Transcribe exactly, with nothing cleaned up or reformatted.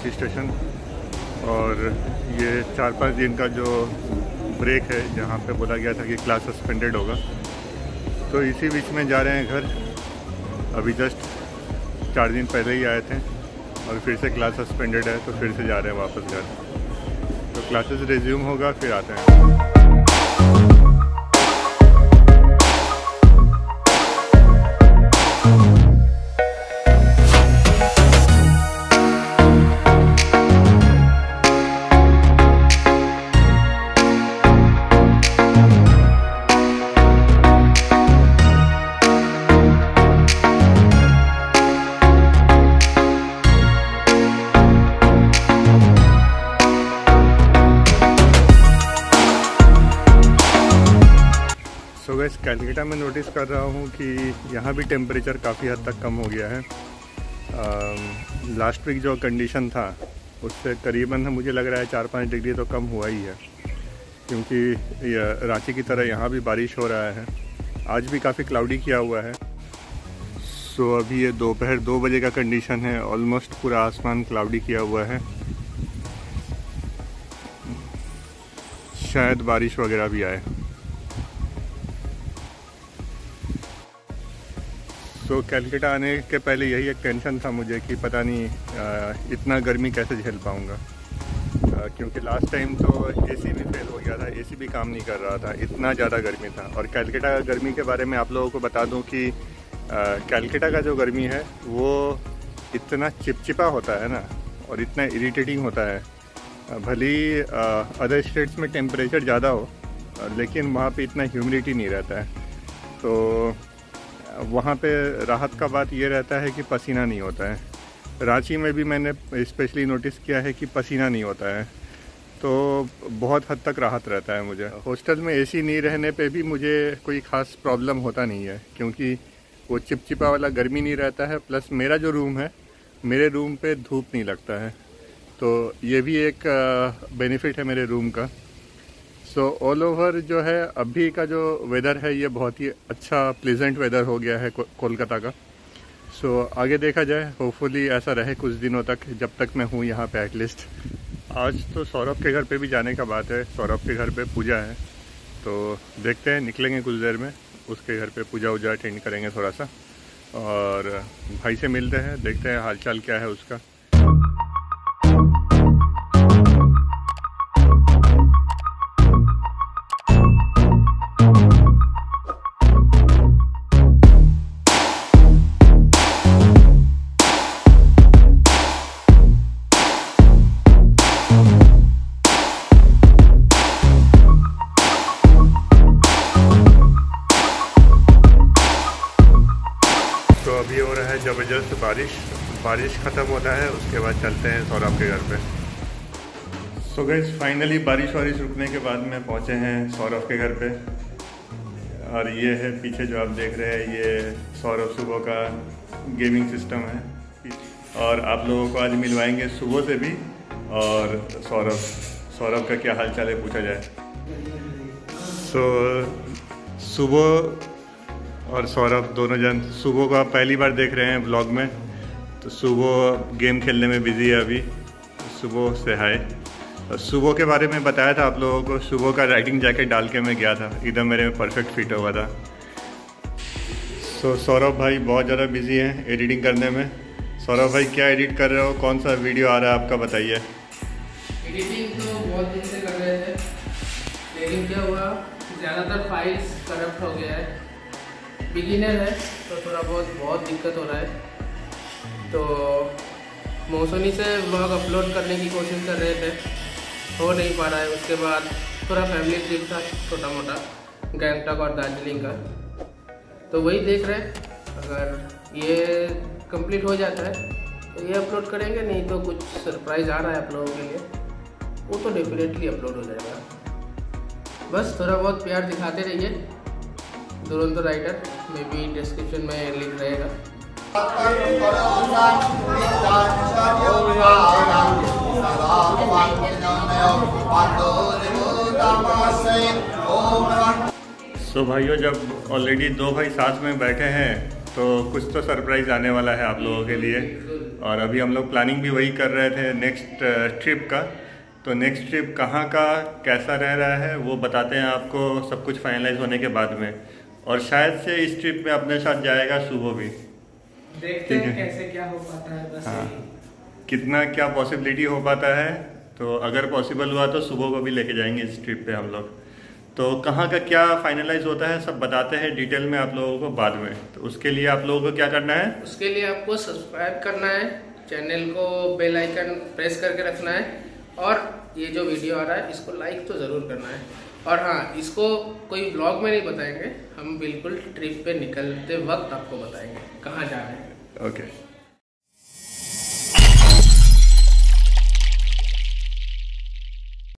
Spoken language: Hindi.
रांची स्टेशन। और ये चार पाँच दिन का जो ब्रेक है जहाँ पे बोला गया था कि क्लास सस्पेंडेड होगा, तो इसी बीच में जा रहे हैं घर। अभी जस्ट चार दिन पहले ही आए थे और फिर से क्लास सस्पेंडेड है, तो फिर से जा रहे हैं वापस घर। तो क्लासेस रिज्यूम होगा, फिर आते हैं। तो वैसे कैलकाटा में नोटिस कर रहा हूँ कि यहाँ भी टेम्परेचर काफ़ी हद तक कम हो गया है। लास्ट वीक जो कंडीशन था उससे करीबन मुझे लग रहा है चार पाँच डिग्री तो कम हुआ ही है, क्योंकि रांची की तरह यहाँ भी बारिश हो रहा है। आज भी काफ़ी क्लाउडी किया हुआ है। सो अभी ये दोपहर दो बजे का कंडीशन है, ऑलमोस्ट पूरा आसमान क्लाउडी किया हुआ है। शायद बारिश वगैरह भी आए। तो कैलकाटा आने के पहले यही एक टेंशन था मुझे कि पता नहीं आ, इतना गर्मी कैसे झेल पाऊँगा, क्योंकि लास्ट टाइम तो एसी भी फेल हो गया था, एसी भी काम नहीं कर रहा था, इतना ज़्यादा गर्मी था। और कैलकाटा गर्मी के बारे में आप लोगों को बता दूं कि कैलकाटा का जो गर्मी है वो इतना चिपचिपा होता है ना, और इतना इरिटेटिंग होता है। भली अदर स्टेट्स में टेम्परेचर ज़्यादा हो, लेकिन वहाँ पे इतना ह्यूमिडिटी नहीं रहता है। तो वहाँ पे राहत का बात ये रहता है कि पसीना नहीं होता है। रांची में भी मैंने स्पेशली नोटिस किया है कि पसीना नहीं होता है, तो बहुत हद तक राहत रहता है मुझे। हॉस्टल में एसी नहीं रहने पे भी मुझे कोई ख़ास प्रॉब्लम होता नहीं है, क्योंकि वो चिपचिपा वाला गर्मी नहीं रहता है। प्लस मेरा जो रूम है, मेरे रूम पे धूप नहीं लगता है, तो ये भी एक बेनिफिट है मेरे रूम का। सो ऑल ओवर जो है अभी का जो वेदर है ये बहुत ही अच्छा प्लेजेंट वेदर हो गया है को, कोलकाता का। सो so, आगे देखा जाए, होपफुली ऐसा रहे कुछ दिनों तक, जब तक मैं हूँ यहाँ पे एटलीस्ट। आज तो सौरभ के घर पे भी जाने का बात है। सौरभ के घर पे पूजा है, तो देखते हैं, निकलेंगे कुछ देर में। उसके घर पे पूजा वूजा अटेंड करेंगे थोड़ा सा, और भाई से मिलते हैं, देखते हैं हालचाल क्या है उसका। तो अभी हो रहा है ज़बरदस्त बारिश। बारिश ख़त्म होता है, उसके बाद चलते हैं सौरभ के घर पे। सो गाइस, फाइनली बारिश वारिश रुकने के बाद में पहुंचे हैं सौरभ के घर पे। और ये है पीछे जो आप देख रहे हैं, ये सौरभ सुबह का गेमिंग सिस्टम है। और आप लोगों को आज मिलवाएंगे सुबह से भी, और सौरभ सौरभ का क्या हाल चाल है पूछा जाए। सो सुबह और सौरभ दोनों जन, सुबह को आप पहली बार देख रहे हैं व्लॉग में, तो सुबह गेम खेलने में बिजी है अभी। सुबह से हाय। और सुबह के बारे में बताया था आप लोगों को, सुबह का राइडिंग जैकेट डाल के मैं गया था, एकदम मेरे में परफेक्ट फिट हुआ था। सो सौरभ भाई बहुत ज़्यादा बिजी हैं एडिटिंग करने में। सौरभ भाई क्या एडिट कर रहे हो, कौन सा वीडियो आ रहा है आपका, बताइए। एडिटिंग तो बहुत दिन से कर रहे थे, लेकिन क्या हुआ, ज़्यादातर फाइल्स करप्ट हो गया है। बिगिनर है तो थोड़ा बहुत बहुत दिक्कत हो रहा है। तो मौसमी से व्लॉग अपलोड करने की कोशिश कर रहे थे, हो नहीं पा रहा है। उसके बाद थोड़ा फैमिली ट्रिप था छोटा मोटा, गैंगटॉक और दार्जिलिंग का, तो वही देख रहे। अगर ये कंप्लीट हो जाता है तो ये अपलोड करेंगे, नहीं तो कुछ सरप्राइज़ आ रहा है आप लोगों के लिए, वो तो डेफिनेटली अपलोड हो जाएगा। बस थोड़ा बहुत प्यार दिखाते रहिए। दुरंतो राइडर में भी डिस्क्रिप्शन में लिंक रहेगा। सो भाइयों, जब ऑलरेडी दो भाई साथ में बैठे हैं तो कुछ तो सरप्राइज़ आने वाला है आप लोगों के लिए। और अभी हम लोग प्लानिंग भी वही कर रहे थे नेक्स्ट ट्रिप का। तो नेक्स्ट ट्रिप कहाँ का कैसा रह रहा है वो बताते हैं आपको सब कुछ फाइनलाइज होने के बाद में। और शायद से इस ट्रिप में अपने साथ जाएगा सुबह भी, देखते हैं कैसे क्या हो पाता है। बस हाँ, कितना क्या पॉसिबिलिटी हो पाता है। तो अगर पॉसिबल हुआ तो सुबह को भी लेके जाएंगे इस ट्रिप पे हम लोग। तो कहाँ का क्या फाइनलाइज होता है सब बताते हैं डिटेल में आप लोगों को बाद में। तो उसके लिए आप लोगों को क्या करना है, उसके लिए आपको सब्सक्राइब करना है, चैनल को बेल आइकन प्रेस करके रखना है, और ये जो वीडियो आ रहा है इसको लाइक तो ज़रूर करना है। और हाँ, इसको कोई ब्लॉग में नहीं बताएंगे, हम बिल्कुल ट्रिप पे निकलते वक्त आपको बताएंगे कहाँ जा रहे हैं। ओके।